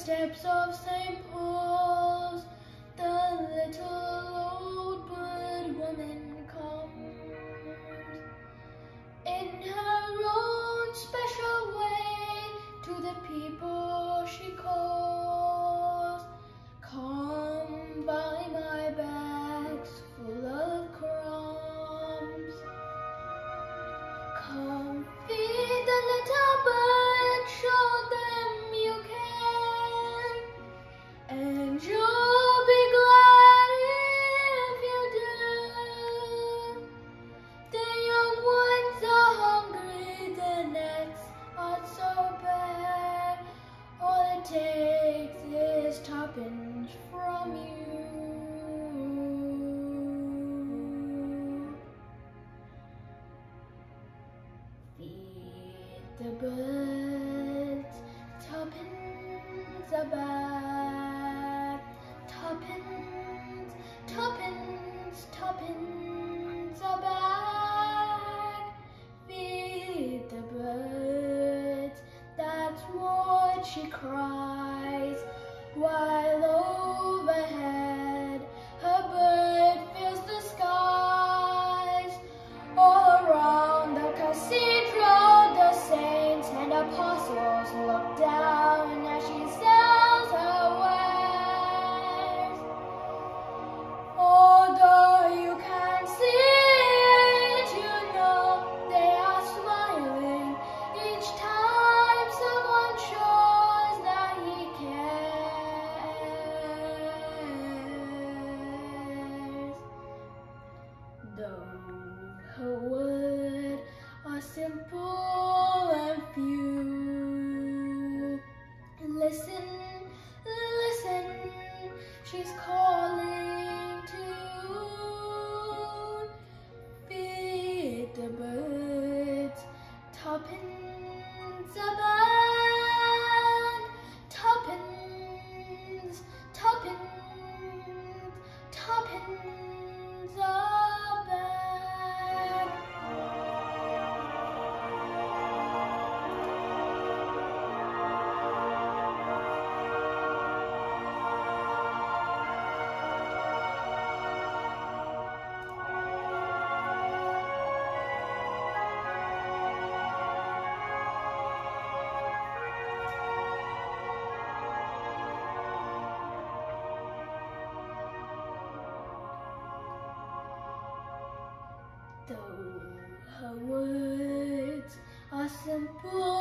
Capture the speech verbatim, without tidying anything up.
steps of Saint Paul's, the little old bird woman comes. In her own special way, to the people she calls, "Come buy my bags full of crumbs. Come feed the little birds, show them you can, and you'll be glad if you do. The young ones are hungry, the nets are so bare. All it takes is tuppence from you. Feed the birds, tuppence a bag. Tuppence, tuppence, tuppence a bag. Feed the birds, that's what she cries, while overhead her bird fills the skies. All around the cathedral, the saints and apostles look down as she sells her wares. Although you can't see it, you know they are smiling each time someone shows that he cares. Though her words are simple and few, listen, listen, she's calling to you. Feed the birds, tuppence a bag. Tuppence, tuppence, tuppence a bag. Though her words are simple